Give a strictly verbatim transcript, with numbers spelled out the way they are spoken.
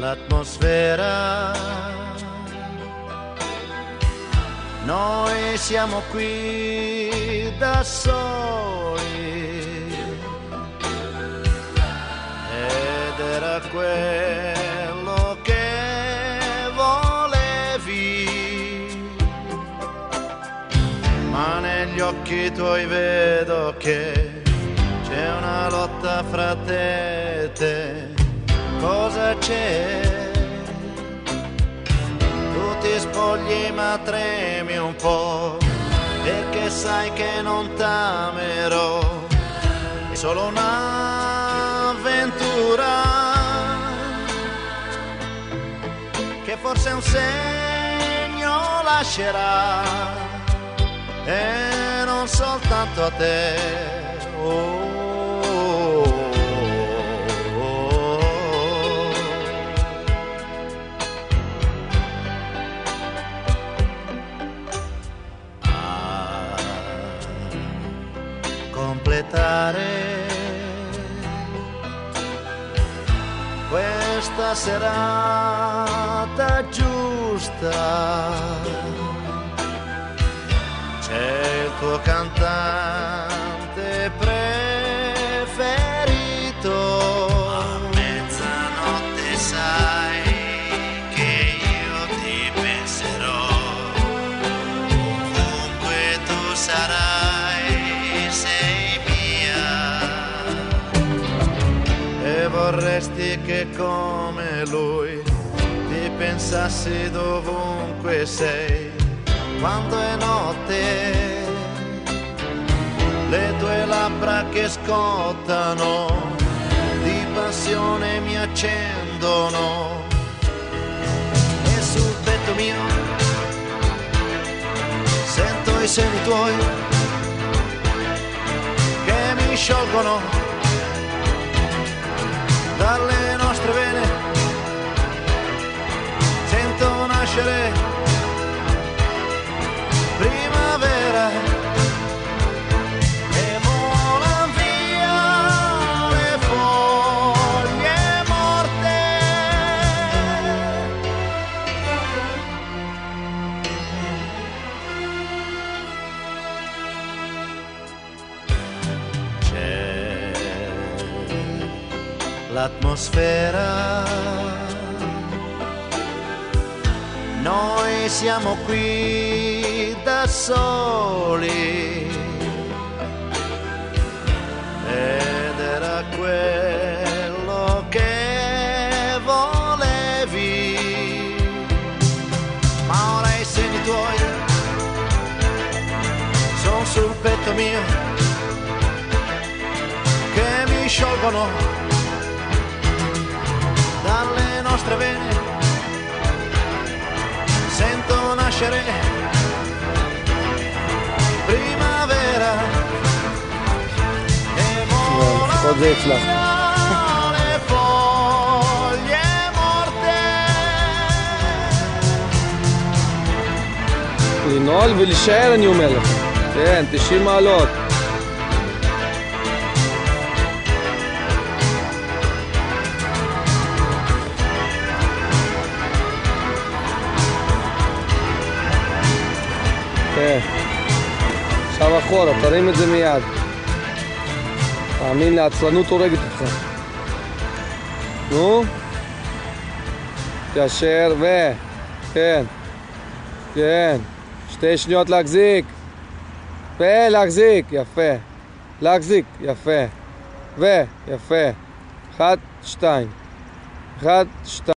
l'atmosfera. Noi siamo qui da soli ed era quello che volevi, ma negli occhi tuoi vedo che c'è una lotta fra te e te. Cosa c'è? Tu ti spogli ma tremi un po', perché sai che non t'amerò. È solo un'avventura che forse un segno lascerà, e non soltanto a te. Oh. Completare questa serata giusta, c'è il tuo cantante preferito. A mezzanotte sai che io ti penserò, ovunque tu sarai. Vorresti che come lui ti pensassi dovunque sei. Quando è notte le tue labbra che scottano di passione mi accendono, e sul petto mio sento i seni tuoi che mi sciolgono dalle nostre vene. Sento nascere primavera e volan via le foglie morte. C'è l'atmosfera, noi siamo qui da soli ed era quello che volevi, ma ora i seni tuoi sono sul petto mio che mi sciolgono dalle nostre vene. Sento nascere primavera e volan via le foglie morte. לנעול ולהישאר אני אומר לך, כן, תשעים מעלות. כן, עכשיו אחורה, תרים את זה מיד. תאמין לי, העצלנות הורגת אותך. נו, תיישר ו... כן, כן, שתי שניות להחזיק. ולהחזיק, יפה. להחזיק, יפה. ו... יפה. אחת, שתיים. אחת, שתיים.